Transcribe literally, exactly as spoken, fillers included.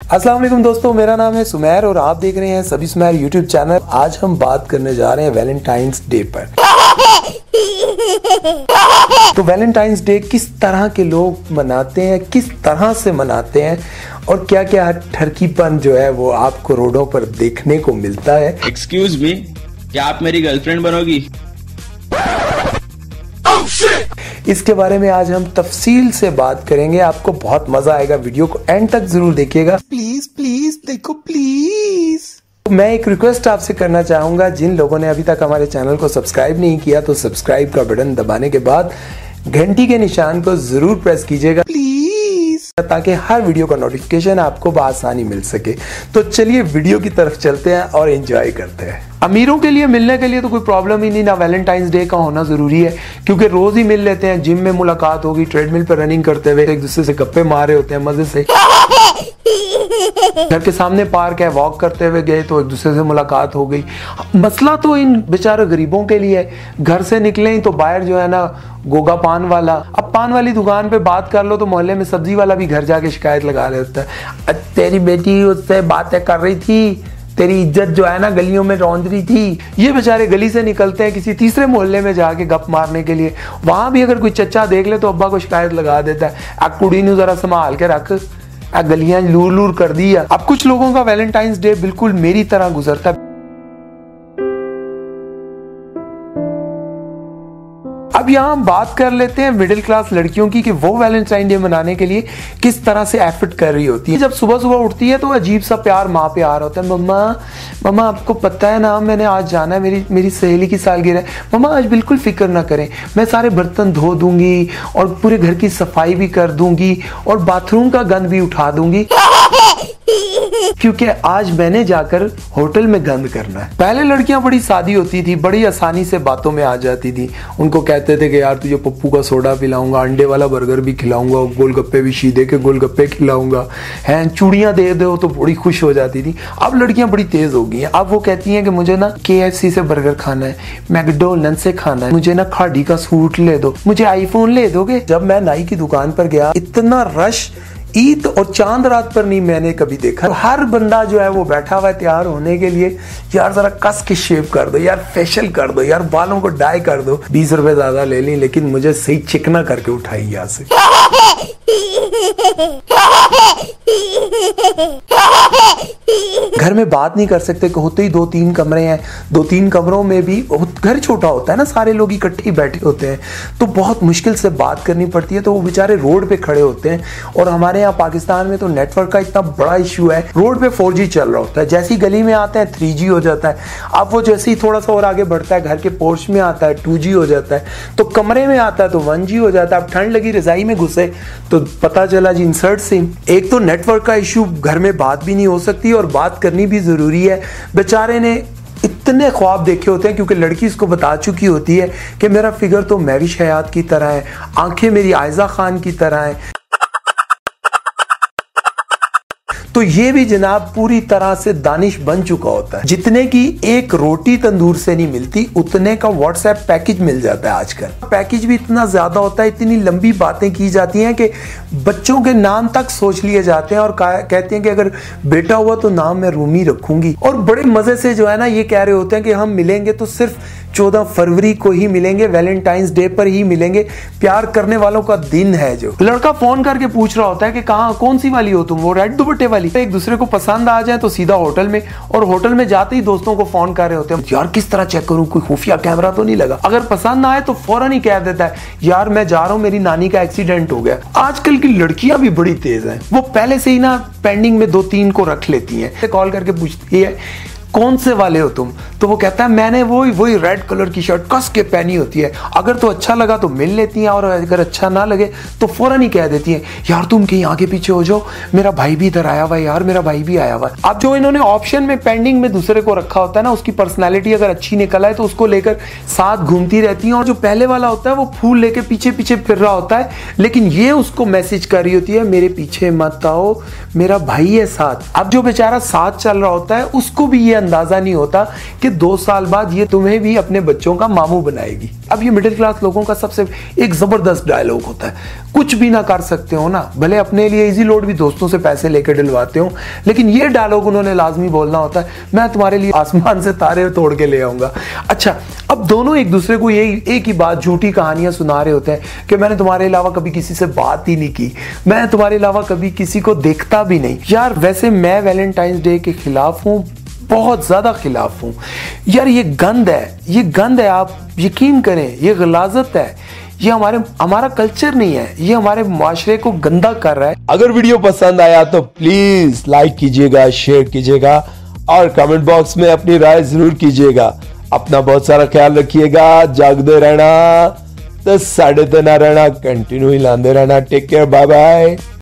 अस्सलाम वालेकुम दोस्तों, मेरा नाम है सुमेर और आप देख रहे हैं सभी सुमेर यूट्यूब चैनल। आज हम बात करने जा रहे हैं वैलेंटाइंस डे पर। तो वैलेंटाइंस डे किस तरह के लोग मनाते हैं, किस तरह से मनाते हैं और क्या क्या ठरकीपन जो है वो आपको रोडों पर देखने को मिलता है। एक्सक्यूज मी, क्या आप मेरी गर्लफ्रेंड बनोगी? इसके बारे में आज हम तफसील से बात करेंगे। आपको बहुत मजा आएगा, वीडियो को एंड तक जरूर देखिएगा। प्लीज प्लीज देखो प्लीज। मैं एक रिक्वेस्ट आपसे करना चाहूंगा, जिन लोगों ने अभी तक हमारे चैनल को सब्सक्राइब नहीं किया तो सब्सक्राइब का बटन दबाने के बाद घंटी के निशान को जरूर प्रेस कीजिएगा प्लीज, ताकि हर वीडियो का नोटिफिकेशन आपको बआसानी मिल सके। तो चलिए वीडियो की तरफ चलते हैं और एंजॉय करते हैं। अमीरों के लिए मिलने के लिए तो कोई प्रॉब्लम ही नहीं, ना वैलेंटाइंस डे का होना जरूरी है, क्योंकि रोज ही मिल लेते हैं। जिम में मुलाकात होगी, ट्रेडमिल पर रनिंग करते हुए एक दूसरे से गप्पे मार रहे होते हैं मजे से। घर के सामने पार्क है, वॉक करते हुए गए तो एक दूसरे से मुलाकात हो गई। मसला तो इन बेचारे गरीबों के लिए, घर से निकले ही तो बाहर जो है ना गोगा पान वाला, अब पान वाली दुकान पे बात कर लो तो मोहल्ले में सब्जी वाला भी घर जाके शिकायत लगा रहे होता है, तेरी बेटी उससे बातें कर रही थी, तेरी इज्जत जो है ना गलियों में रौंद रही थी। ये बेचारे गली से निकलते हैं किसी तीसरे मोहल्ले में जाके गप मारने के लिए। वहां भी अगर कोई चच्चा देख ले तो अब्बा को शिकायत लगा देता है, आ कुड़ी ने जरा संभाल के रख, आ गलियां लूर लूर कर दी। अब कुछ लोगों का वैलेंटाइंस डे बिल्कुल मेरी तरह गुजरता है। अब यहाँ हम बात कर लेते हैं मिडिल क्लास लड़कियों की कि वो वैलेंटाइन डे मनाने के लिए किस तरह से एफर्ट कर रही होती है। जब सुबह सुबह उठती है तो अजीब सा प्यार माँ पे आ रहा होता है। मम्मा मम्मा आपको पता है ना मैंने आज जाना है, मेरी मेरी सहेली की सालगिरह है। मम्मा आज बिल्कुल फिक्र ना करें, मैं सारे बर्तन धो दूंगी और पूरे घर की सफाई भी कर दूंगी और बाथरूम का गंद भी उठा दूंगी, क्योंकि आज मैंने जाकर होटल में गंद करना है। पहले लड़कियां बड़ी सादी होती थी, बड़ी आसानी से बातों में आ जाती थी। उनको कहते थे कि यार तुझे पप्पू का सोडा पिलाऊंगा, अंडे वाला बर्गर भी खिलाऊंगा, गोलगप्पे भी शीदे के गोलगप्पे खिलाऊंगा, हैं चूड़ियां दे दो तो बड़ी खुश हो जाती थी। अब लड़कियां बड़ी तेज हो गई हैं। अब वो कहती हैं कि मुझे ना के एफ सी से बर्गर खाना है, मैकडोनल्ड से खाना है, मुझे ना खाड़ी का सूट ले दो, मुझे आईफोन ले दोगे। जब मैं नाई की दुकान पर गया, इतना रश ईद और चांद रात पर नहीं मैंने कभी देखा। हर बंदा जो है वो बैठा हुआ है तैयार होने के लिए, यार जरा कस के शेव कर दो, यार फेशियल कर दो, यार बालों को डाई कर दो। बीस रुपए ज्यादा ले ली लेकिन मुझे सही चिकना करके उठाई यहाँ से। घर में बात नहीं कर सकते, होते ही दो तीन कमरे हैं, दो तीन कमरों में भी घर छोटा होता है ना, सारे लोग इकट्ठे ही बैठे होते हैं तो बहुत मुश्किल से बात करनी पड़ती है। तो वो बेचारे रोड पे खड़े होते हैं और हमारे यहाँ पाकिस्तान में तो नेटवर्क का इतना बड़ा इश्यू है, रोड पे फोर जी चल रहा होता है, जैसी गली में आते हैं थ्री जी हो जाता है। अब वो जैसे ही थोड़ा सा और आगे बढ़ता है, घर के पोर्च में आता है टू जी हो जाता है, तो कमरे में आता है तो वन जी हो जाता है। अब ठंड लगी, रजाई में घुसे तो पता चला जी इंसर्ट सिम। एक तो नेटवर्क का इश्यू, घर में बात भी नहीं हो सकती और बात करनी भी जरूरी है। बेचारे ने इतने ख्वाब देखे होते हैं, क्योंकि लड़की इसको बता चुकी होती है कि मेरा फिगर तो महविश हयात की तरह है, आंखें मेरी आयजा खान की तरह है। तो ये भी जनाब पूरी तरह से दानिश बन चुका होता है। जितने की एक रोटी तंदूर से नहीं मिलती, उतने का व्हाट्सएप पैकेज मिल जाता है आजकल। पैकेज भी इतना ज्यादा होता है, इतनी लंबी बातें की जाती हैं कि बच्चों के नाम तक सोच लिए जाते हैं और कहते हैं कि अगर बेटा हुआ तो नाम मैं रूमी रखूंगी। और बड़े मजे से जो है ना ये कह रहे होते हैं कि हम मिलेंगे तो सिर्फ चौदह फरवरी को ही मिलेंगे, वैलेंटाइंस डे पर ही मिलेंगे, प्यार करने वालों का दिन है। जो लड़का फोन करके पूछ रहा होता है कि कहाँ, कौन सी वाली हो तुम, वो रेड दुपट्टे वाली। एक दूसरे को पसंद आ जाए तो सीधा होटल में, और होटल में जाते ही दोस्तों को फोन कर रहे होते हैं, यार किस तरह चेक करूं, कोई खुफिया कैमरा तो नहीं लगा। अगर पसंद आए तो फौरन ही कह देता है, यार मैं जा रहा हूं, मेरी नानी का एक्सीडेंट हो गया। आजकल की लड़कियां भी बड़ी तेज हैं, वो पहले से ही ना पेंडिंग में दो तीन को रख लेती हैं। कॉल करके पूछती है कौन से वाले हो तुम, तो वो कहता है मैंने वही वही रेड कलर की शर्ट कस के पहनी होती है। अगर तो अच्छा लगा तो मिल लेती हैं और अगर अच्छा ना लगे तो फौरन ही कह देती हैं, यार तुम कहीं आगे पीछे हो जाओ, मेरा भाई भी इधर आया हुआ है, यार मेरा भाई भी आया हुआ है। अब जो इन्होंने ऑप्शन में पेंडिंग में दूसरे को रखा होता है ना, उसकी पर्सनैलिटी अगर अच्छी निकल आए तो उसको लेकर साथ घूमती रहती है। और जो पहले वाला होता है वो फूल लेके पीछे पीछे फिर रहा होता है, लेकिन ये उसको मैसेज कर रही होती है, मेरे पीछे मत आओ, मेरा भाई है साथ। अब जो बेचारा साथ चल रहा होता है उसको भी ये अंदाजा नहीं होता कि दो साल बाद ये तुम्हें भी अपने बच्चों का मामू बनाएगी। अब ये मिडिल क्लास लोगों का सबसे एक जबरदस्त डायलॉग होता है, कुछ भी ना कर सकते हो ना, भले अपने लिए इजी लोड भी दोस्तों से पैसे लेकर दिलवाते हो, लेकिन ये डायलॉग उन्होंने लाजमी बोलना होता है, मैं तुम्हारे लिए आसमान से तारे तोड़ के ले आऊंगा। अच्छा, अब दोनों एक दूसरे को यही एक ही बात, झूठी कहानियां सुना रहे होते हैं कि मैंने तुम्हारे अलावा कभी किसी से बात ही नहीं की, मैं तुम्हारे अलावा कभी किसी को देखता भी नहीं। यार वैसे मैं वैलेंटाइंस डे के खिलाफ हूं, बहुत ज्यादा खिलाफ हूं यार। ये गंद है, ये गंद है, आप यकीन करें, ये गलाजत है, ये हमारे हमारा कल्चर नहीं है, ये हमारे मुआशरे को गंदा कर रहा है। अगर वीडियो पसंद आया तो प्लीज लाइक कीजिएगा, शेयर कीजिएगा और कमेंट बॉक्स में अपनी राय जरूर कीजिएगा। अपना बहुत सारा ख्याल रखिएगा, जागते रहना तो साढ़े तो ना रहना, कंटिन्यू हिलाते रहना। Take care, bye bye.